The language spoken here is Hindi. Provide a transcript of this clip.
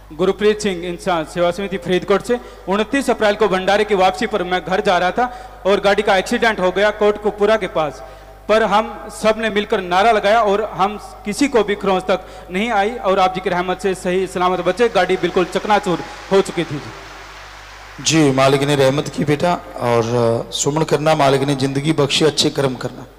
गुरप्रीत सिंह इंसान, सेवा समिति फरीदकोट से। 29 अप्रैल को भंडारे की वापसी पर मैं घर जा रहा था और गाड़ी का एक्सीडेंट हो गया कोटकपुरा के पास, पर हम सब ने मिलकर नारा लगाया और हम किसी को भी खरोंच तक नहीं आई और आप जी की रहमत से सही सलामत बचे। गाड़ी बिल्कुल चकनाचूर हो चुकी थी जी। मालिक ने रहमत की बेटा, और सुमन करना, मालिक ने जिंदगी बख्शी, अच्छे कर्म करना।